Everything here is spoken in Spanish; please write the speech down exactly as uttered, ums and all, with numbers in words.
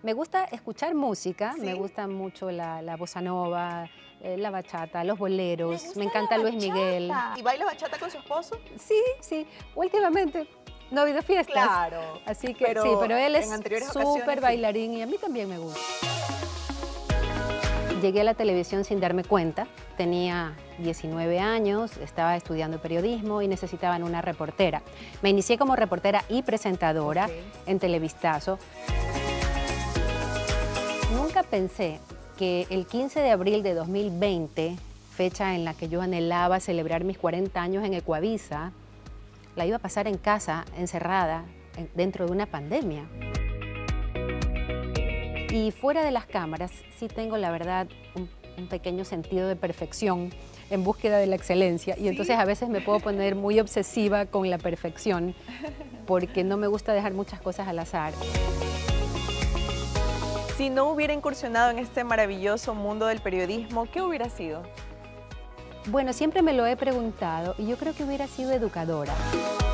Me gusta escuchar música, ¿Sí? me gusta mucho la, la bossa nova, eh, la bachata, los boleros, gusta me la encanta Luis Miguel. bachata. ¿Y baila bachata con su esposo? Sí, sí, últimamente no ha habido fiestas. Claro. Así que pero sí, pero él es en anteriores ocasiones, súper sí. bailarín y a mí también me gusta. Llegué a la televisión sin darme cuenta, tenía diecinueve años, estaba estudiando periodismo y necesitaban una reportera. Me inicié como reportera y presentadora Ok. en Televistazo. Nunca pensé que el quince de abril de dos mil veinte, fecha en la que yo anhelaba celebrar mis cuarenta años en Ecuavisa, la iba a pasar en casa, encerrada, en- dentro de una pandemia. Y fuera de las cámaras, sí tengo, la verdad, un, un pequeño sentido de perfección en búsqueda de la excelencia. Y ¿Sí? entonces a veces me puedo poner muy obsesiva con la perfección porque no me gusta dejar muchas cosas al azar. Si no hubiera incursionado en este maravilloso mundo del periodismo, ¿qué hubiera sido? Bueno, siempre me lo he preguntado y yo creo que hubiera sido educadora.